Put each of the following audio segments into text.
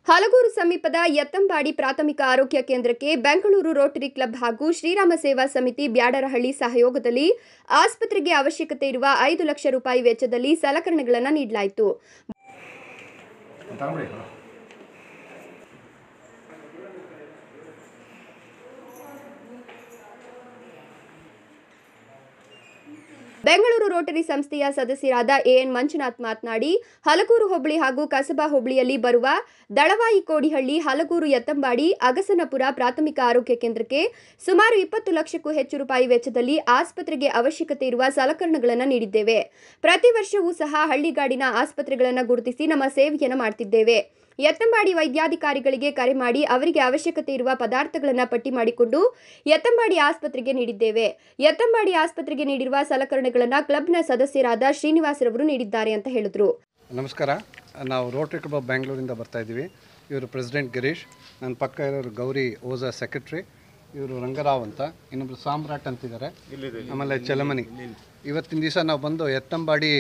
ಹಲಗೂರು ಸಮೀಪದ ಯತ್ತಂಬಾಡಿ ಪ್ರಾಥಮಿಕ ಆರೋಗ್ಯ ಕೇಂದ್ರಕ್ಕೆ ಬೆಂಗಳೂರು ರೋಟರಿ ಕ್ಲಬ್ ಹಾಗೂ ಶ್ರೀರಾಮ ಸೇವಾ ಸಮಿತಿ ಬ್ಯಾಡರಹಳ್ಳಿ ಸಹಯೋಗದಲ್ಲಿ ಆಸ್ಪತ್ರೆಗೆ ಅವಶ್ಯಕತೆ ಇರುವ 5 ಲಕ್ಷ ರೂಪಾಯಿ ವೆಚ್ಚದಲ್ಲಿ ಸಲಕರಣೆಗಳನ್ನು ನೀಡಲಾಯಿತು. ಬೆಂಗಳೂರು ರೋಟರಿ ಸಂಸ್ಥೆಯ ಸದಸ್ಯರಾದ ಎಎನ್ ಮಂಜುನಾಥ್ ಮಾತನಾಡಿ, ಹಲಗೂರು ಹೋಬಳಿ ಹಾಗೂ ಕಸಬಾ ಹೋಬಳಿಯಲ್ಲಿ ಬರುವ ದಳವಾಯಿ ಕೋಡಿಹಳ್ಳಿ, ಹಲಗೂರು, ಯತ್ತಂಬಾಡಿ, ಅಗಸನಪುರ ಪ್ರಾಥಮಿಕ ಆರೋಗ್ಯ ಕೇಂದ್ರಕ್ಕೆ ಸುಮಾರು 20 ಲಕ್ಷಕ್ಕೂ ಹೆಚ್ಚು ರೂಪಾಯಿ ವೆಚ್ಚದಲ್ಲಿ ಆಸ್ಪತ್ರೆಗೆ ಅವಶ್ಯಕತೆ ಇರುವ ಸಲಕರಣೆಗಳನ್ನು ನೀಡಿದ್ದೇವೆ. ಪ್ರತಿ ವರ್ಷವೂ ಸಹ ಹಳ್ಳಿಗಾಡಿನ ಆಸ್ಪತ್ರೆಗಳನ್ನು ಗುರುತಿಸಿ ನಮ್ಮ ಸೇವೆಯನ್ನು ಮಾಡುತ್ತಿದ್ದೇವೆ. ಯತ್ತಂಬಾಡಿ ವೈದ್ಯಾಧಿಕಾರಿಗಳಿಗೆ ಕರೆ ಮಾಡಿ ಅವರಿಗೆ ಅವಶ್ಯಕತೆ ಇರುವ ಪದಾರ್ಥಗಳನ್ನು ಪಟ್ಟಿ ಮಾಡಿಕೊಂಡು ಯತ್ತಂಬಾಡಿ ಆಸ್ಪತ್ರೆಗೆ ನೀಡಿದ್ದೇವೆ. ಯತ್ತಂಬಾಡಿ ಆಸ್ಪತ್ರೆಗೆ ನೀಡಿರುವ ಸಲಕರಣೆಗಳನ್ನು ಕ್ಲಬ್ನ ಸದಸ್ಯರಾದ ಶ್ರೀನಿವಾಸ್ ರವರು ನೀಡಿದ್ದಾರೆ ಅಂತ ಹೇಳಿದರು. ನಮಸ್ಕಾರ, ನಾವು ರೋಟರಿ ಕ್ಲಬ್ ಆಫ್ ಬೆಂಗಳೂರಿಂದ ಬರ್ತಾ ಇದ್ದೀವಿ. ಇವರು ಪ್ರೆಸಿಡೆಂಟ್ ಗಿರೀಶ್, ನನ್ನ ಪಕ್ಕ ಇರೋರು ಗೌರಿ ಓಜಾ ಸೆಕ್ರೆಟರಿ, ಇವರು ರಂಗರಾವ್ ಅಂತ, ಇನ್ನೊಬ್ರು ಸಾಮ್ರಾಟ್ ಅಂತಿದ್ದಾರೆ, ಆಮೇಲೆ ಚಲಮನಿ. ಇವತ್ತಿನ ದಿವಸ ನಾವು ಬಂದು ಯತ್ತಂಬಾಡಿ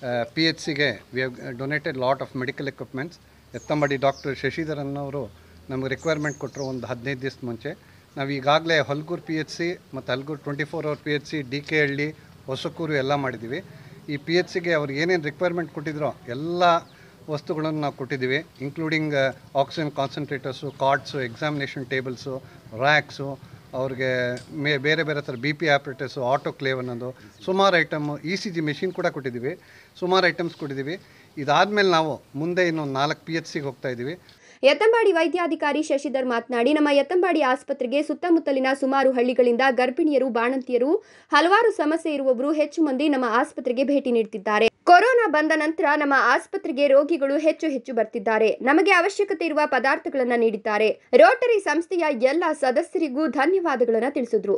PHCಗೆ we have donated lot of medical equipments. Yattambadi doctor Shashidharan ಅವರು ನಮಗೆ ರಿಕ್ವೈರ್ಮೆಂಟ್ ಕೊಟ್ಟರು ಒಂದು 15 ದಿವಸ ಮುಂಚೆ. ನಾವು ಈಗಾಗಲೇ ಹಲಗೂರು PHC ಮತ್ತು ಹಲಗೂರು 24 ಅವರ್ PHC, DK ಹಳ್ಳಿ, ಹೊಸಕೂರು ಎಲ್ಲ ಮಾಡಿದ್ದೀವಿ. ಈ PHCಗೆ ಅವ್ರು ಏನೇನು ರಿಕ್ವೈರ್ಮೆಂಟ್ ಕೊಟ್ಟಿದ್ರೋ ಎಲ್ಲ ವಸ್ತುಗಳನ್ನು ನಾವು ಕೊಟ್ಟಿದ್ದೀವಿ, including oxygen concentrators, cards, examination tables, racks, ಅವ್ರಿಗೆ ಬೇರೆ ಬೇರೆ ಥರ BP ಆಪ್ರೇಟರ್ಸು, ಆಟೋಕ್ಲೇವ್ ಅನ್ನೋದು, ಸುಮಾರು ಐಟಮು, ECG ಮೆಷಿನ್ ಕೂಡ ಕೊಟ್ಟಿದ್ದೀವಿ, ಸುಮಾರು ಐಟಮ್ಸ್ ಕೊಟ್ಟಿದ್ದೀವಿ. ಇದಾದಮೇಲೆ ನಾವು ಮುಂದೆ ಇನ್ನೊಂದು 4 PHCಗೆ ಹೋಗ್ತಾ ಇದ್ದೀವಿ. ಯತ್ತಂಬಾಡಿ ವೈದ್ಯಾಧಿಕಾರಿ ಶಶಿಧರ್ ಮಾತನಾಡಿ, ನಮ್ಮ ಯತ್ತಂಬಾಡಿ ಆಸ್ಪತ್ರೆಗೆ ಸುತ್ತಮುತ್ತಲಿನ ಸುಮಾರು ಹಳ್ಳಿಗಳಿಂದ ಗರ್ಭಿಣಿಯರು, ಬಾಣಂತಿಯರು, ಹಲವಾರು ಸಮಸ್ಯೆ ಇರುವವರು ಹೆಚ್ಚು ಮಂದಿ ನಮ್ಮ ಆಸ್ಪತ್ರೆಗೆ ಭೇಟಿ ನೀಡುತ್ತಿದ್ದಾರೆ. ಕೊರೋನಾ ಬಂದ ನಂತರ ನಮ್ಮ ಆಸ್ಪತ್ರೆಗೆ ರೋಗಿಗಳು ಹೆಚ್ಚು ಬರ್ತಿದ್ದಾರೆ. ನಮಗೆ ಅವಶ್ಯಕತೆ ಇರುವ ಪದಾರ್ಥಗಳನ್ನು ನೀಡಿದ್ದಾರೆ. ರೋಟರಿ ಸಂಸ್ಥೆಯ ಎಲ್ಲ ಸದಸ್ಯರಿಗೂ ಧನ್ಯವಾದಗಳನ್ನು ತಿಳಿಸಿದ್ರು.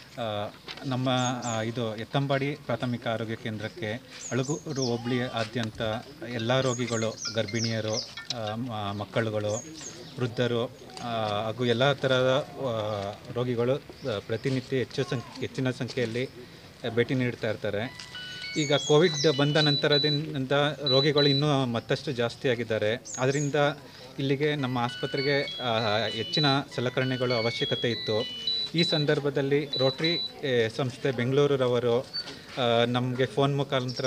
ನಮ್ಮ ಇದು ಯತ್ತಂಬಾಡಿ ಪ್ರಾಥಮಿಕ ಆರೋಗ್ಯ ಕೇಂದ್ರಕ್ಕೆ ಹಲಗೂರು ಹೋಬಳಿಯಾದ್ಯಂತ ಎಲ್ಲ ರೋಗಿಗಳು, ಗರ್ಭಿಣಿಯರು, ಮಕ್ಕಳುಗಳು, ವೃದ್ಧರು ಹಾಗೂ ಎಲ್ಲ ಥರದ ರೋಗಿಗಳು ಪ್ರತಿನಿತ್ಯ ಹೆಚ್ಚಿನ ಸಂಖ್ಯೆಯಲ್ಲಿ ಭೇಟಿ ನೀಡ್ತಾ ಇರ್ತಾರೆ. ಈಗ ಕೋವಿಡ್ ಬಂದ ನಂತರದಿಂದ ರೋಗಿಗಳು ಇನ್ನೂ ಮತ್ತಷ್ಟು ಜಾಸ್ತಿ ಆಗಿದ್ದಾರೆ. ಆದ್ದರಿಂದ ಇಲ್ಲಿಗೆ ನಮ್ಮ ಆಸ್ಪತ್ರೆಗೆ ಹೆಚ್ಚಿನ ಸಲಕರಣೆಗಳು ಅವಶ್ಯಕತೆ ಇತ್ತು. ಈ ಸಂದರ್ಭದಲ್ಲಿ ರೋಟರಿ ಸಂಸ್ಥೆ ಬೆಂಗಳೂರವರು ನಮಗೆ ಫೋನ್ ಮುಖಾಂತರ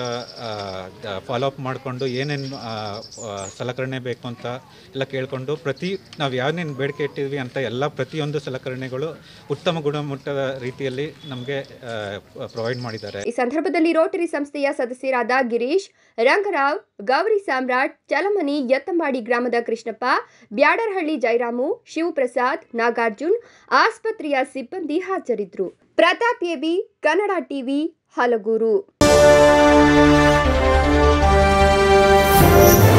ಫಾಲೋಅಪ್ ಮಾಡಿಕೊಂಡು ಏನೇನು ಸಲಕರಣೆ ಬೇಕು ಅಂತ ಎಲ್ಲ ಕೇಳಿಕೊಂಡು ನಾವು ಯಾವೇನೇನು ಬೇಡಿಕೆ ಇಟ್ಟಿದ್ವಿ ಅಂತ ಎಲ್ಲ ಪ್ರತಿಯೊಂದು ಸಲಕರಣೆಗಳು ಉತ್ತಮ ಗುಣಮಟ್ಟದ ರೀತಿಯಲ್ಲಿ ನಮಗೆ ಪ್ರೊವೈಡ್ ಮಾಡಿದ್ದಾರೆ. ಈ ಸಂದರ್ಭದಲ್ಲಿ ರೋಟರಿ ಸಂಸ್ಥೆಯ ಸದಸ್ಯರಾದ ಗಿರೀಶ್, ರಂಗರಾವ್, ಗೌರಿ ಸಾಮ್ರಾಟ್, ಚಲಮನಿ, ಯತ್ತಂಬಾಡಿ ಗ್ರಾಮದ ಕೃಷ್ಣಪ್ಪ, ಬ್ಯಾಡರಹಳ್ಳಿ ಜಯರಾಮು, ಶಿವಪ್ರಸಾದ್, ನಾಗಾರ್ಜುನ್, ಆಸ್ಪತ್ರೆಯ ಸಿಬ್ಬಂದಿ ಹಾಜರಿದ್ದರು. Pratap AB, Kannada TV, Halagur.